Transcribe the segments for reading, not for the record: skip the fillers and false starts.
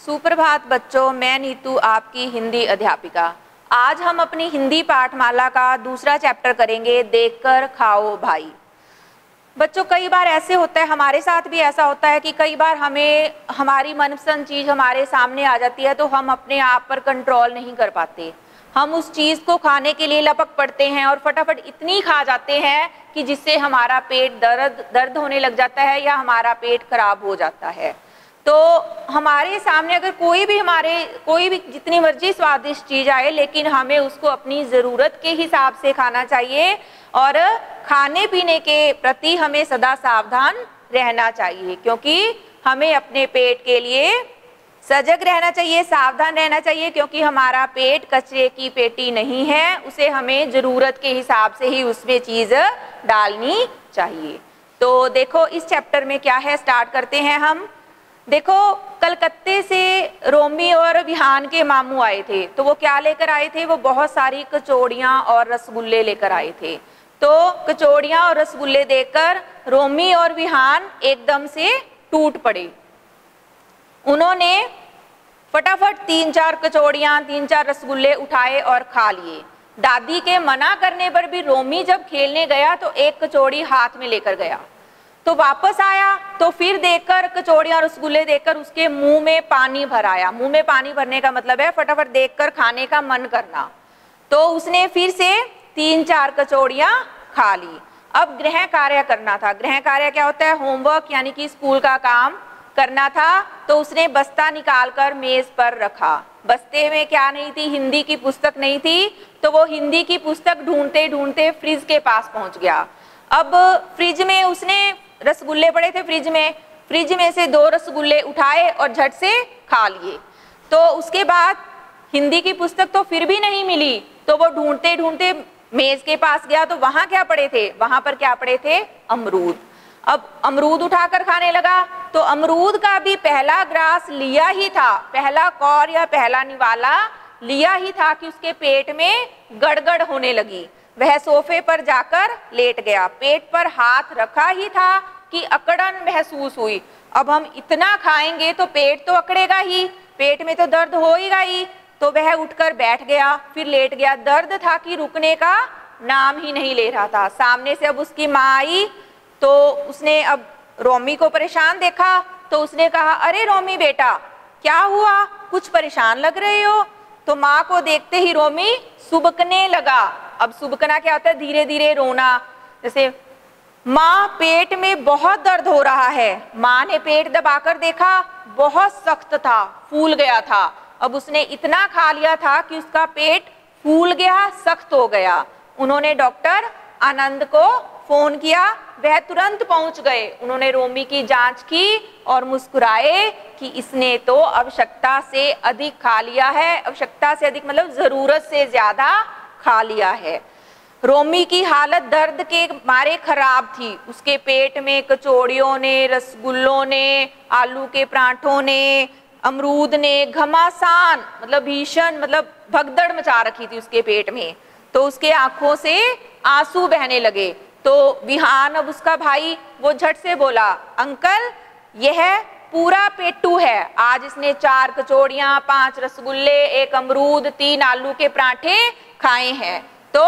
सुप्रभात बच्चों, मैं नीतू आपकी हिंदी अध्यापिका। आज हम अपनी हिंदी पाठमाला का दूसरा चैप्टर करेंगे, देखकर खाओ भाई। बच्चों, कई बार ऐसे होता है, हमारे साथ भी ऐसा होता है कि कई बार हमें हमारी मनपसंद चीज़ हमारे सामने आ जाती है तो हम अपने आप पर कंट्रोल नहीं कर पाते। हम उस चीज़ को खाने के लिए लपक पड़ते हैं और फटाफट इतनी खा जाते हैं कि जिससे हमारा पेट दर्द होने लग जाता है या हमारा पेट खराब हो जाता है। तो हमारे सामने अगर कोई भी जितनी मर्जी स्वादिष्ट चीज़ आए, लेकिन हमें उसको अपनी ज़रूरत के हिसाब से खाना चाहिए और खाने पीने के प्रति हमें सदा सावधान रहना चाहिए, क्योंकि हमें अपने पेट के लिए सजग रहना चाहिए, सावधान रहना चाहिए, क्योंकि हमारा पेट कचरे की पेटी नहीं है। उसे हमें ज़रूरत के हिसाब से ही उसमें चीज़ डालनी चाहिए। तो देखो इस चैप्टर में क्या है, स्टार्ट करते हैं हम। देखो, कलकत्ते से रोमी और विहान के मामू आए थे, तो वो क्या लेकर आए थे? वो बहुत सारी कचौड़ियाँ और रसगुल्ले लेकर आए थे। तो कचौड़ियाँ और रसगुल्ले देकर रोमी और विहान एकदम से टूट पड़े। उन्होंने फटाफट 3-4 कचौड़ियाँ 3-4 रसगुल्ले उठाए और खा लिए। दादी के मना करने पर भी रोमी जब खेलने गया तो एक कचौड़ी हाथ में लेकर गया, तो वापस आया तो फिर देखकर कचौड़ियाँ रसगुल्ले देखकर उसके मुंह में पानी भर आया। मुंह में पानी भरने का मतलब है फटाफट देखकर खाने का मन करना। तो उसने फिर से 3-4 कचौड़ियाँ खा ली। अब गृह कार्य करना था। गृह कार्य क्या होता है? होमवर्क, यानी कि स्कूल का काम करना था। तो उसने बस्ता निकालकर मेज पर रखा। बस्ते में क्या नहीं थी? हिंदी की पुस्तक नहीं थी। तो वो हिंदी की पुस्तक ढूंढते ढूंढते फ्रिज के पास पहुंच गया। अब फ्रिज में उसने रसगुल्ले पड़े थे, फ्रिज में से 2 रसगुल्ले उठाए और झट से खा लिए। तो उसके बाद हिंदी की पुस्तक तो फिर भी नहीं मिली, तो वो ढूंढते ढूंढते मेज के पास गया। तो वहां क्या पड़े थे? वहां पर क्या पड़े थे? अमरूद। अब अमरूद उठाकर खाने लगा। तो अमरूद का भी पहला ग्रास लिया ही था, पहला कौर या पहला निवाला लिया ही था कि उसके पेट में गड़गड़ होने लगी। वह सोफे पर जाकर लेट गया। पेट पर हाथ रखा ही था कि अकड़न महसूस हुई। अब हम इतना खाएंगे तो पेट तो अकड़ेगा ही, पेट में तो दर्द होएगा ही। तो वह उठकर बैठ गया, फिर लेट गया। दर्द था कि रुकने का नाम ही नहीं ले रहा था। सामने से अब उसकी माँ आई तो उसने अब रोमी को परेशान देखा। तो उसने कहा, अरे रोमी बेटा, क्या हुआ? कुछ परेशान लग रहे हो। तो माँ को देखते ही रोमी सुबकने लगा। अब सुबकना क्या होता है? धीरे धीरे रोना। जैसे माँ, पेट में बहुत दर्द हो रहा है। माँ ने पेट दबाकर देखा, बहुत सख्त था, फूल गया था। अब उसने इतना खा लिया था कि उसका पेट फूल गया, सख्त हो गया। उन्होंने डॉक्टर आनंद को फोन किया। वह तुरंत पहुंच गए। उन्होंने रोमी की जांच की और मुस्कुराए कि इसने तो आवश्यकता से अधिक खा लिया है। आवश्यकता से अधिक मतलब जरूरत से ज्यादा खा लिया है। रोमी की हालत दर्द के मारे खराब थी। उसके पेट में कचौड़ियों ने, रसगुल्लों ने, आलू के पराठों ने, अमरूद ने घमासान मतलब भीषण मतलब भगदड़ मचा रखी थी उसके पेट में। तो उसके आंखों से आंसू बहने लगे। तो विहान, अब उसका भाई, वो झट से बोला, अंकल यह पूरा पेट्टू है। आज इसने 4 कचौड़ियाँ, 5 रसगुल्ले, 1 अमरूद, 3 आलू के पराठे खाए हैं। तो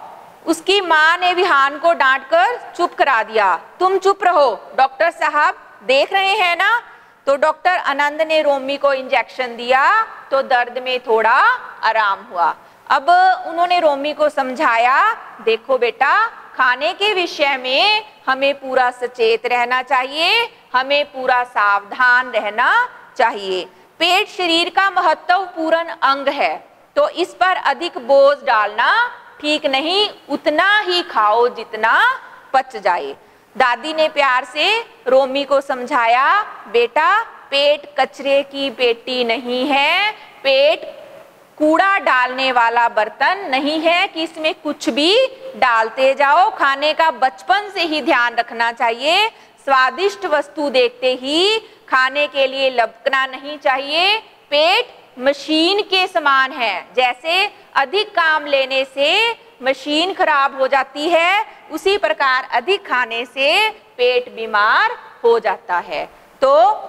उसकी माँ ने विहान को डांटकर चुप करा दिया। तुम चुप रहो, डॉक्टर साहब देख रहे हैं ना। तो डॉक्टर आनंद ने रोमी को इंजेक्शन दिया तो दर्द में थोड़ा आराम हुआ। अब उन्होंने रोमी को समझाया, देखो बेटा, खाने के विषय में हमें पूरा सचेत रहना चाहिए, हमें पूरा सावधान रहना चाहिए। पेट शरीर का महत्वपूर्ण अंग है, तो इस पर अधिक बोझ डालना ठीक नहीं। उतना ही खाओ जितना पच जाए। दादी ने प्यार से रोमी को समझाया, बेटा, पेट कचरे की पेटी नहीं है, पेट कूड़ा डालने वाला बर्तन नहीं है कि इसमें कुछ भी डालते जाओ। खाने का बचपन से ही ध्यान रखना चाहिए। स्वादिष्ट वस्तु देखते ही खाने के लिए लपकना नहीं चाहिए। पेट मशीन के समान है, जैसे अधिक काम लेने से मशीन खराब हो जाती है, उसी प्रकार अधिक खाने से पेट बीमार हो जाता है। तो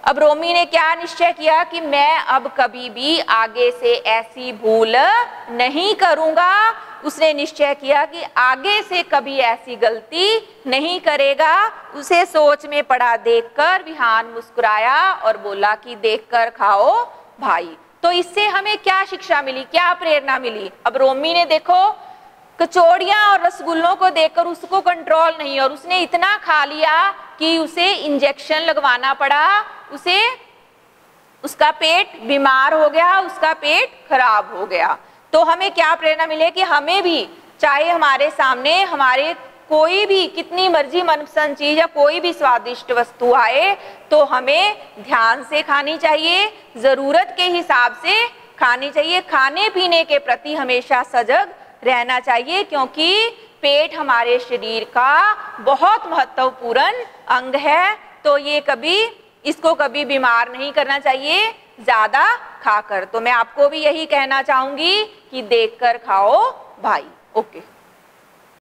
अब रोमी ने क्या निश्चय किया कि मैं अब कभी भी आगे से ऐसी भूल नहीं करूंगा। उसने निश्चय किया कि आगे से कभी ऐसी गलती नहीं करेगा। उसे सोच में पड़ा देखकर विहान मुस्कुराया और बोला कि देखकर खाओ भाई। तो इससे हमें क्या शिक्षा मिली, क्या प्रेरणा मिली? अब रोमी ने देखो कचौड़ियां और रसगुल्लों को देखकर उसको कंट्रोल नहीं, और उसने इतना खा लिया कि उसे इंजेक्शन लगवाना पड़ा, उसे उसका पेट बीमार हो गया, उसका पेट खराब हो गया। तो हमें क्या प्रेरणा मिले कि हमें भी, चाहे हमारे सामने हमारे कोई भी कितनी मर्जी मनपसंद चीज या कोई भी स्वादिष्ट वस्तु आए तो हमें ध्यान से खानी चाहिए, जरूरत के हिसाब से खानी चाहिए। खाने पीने के प्रति हमेशा सजग रहना चाहिए, क्योंकि पेट हमारे शरीर का बहुत महत्वपूर्ण अंग है। तो ये इसको कभी बीमार नहीं करना चाहिए ज्यादा खाकर। तो मैं आपको भी यही कहना चाहूंगी कि देखकर खाओ भाई। ओके।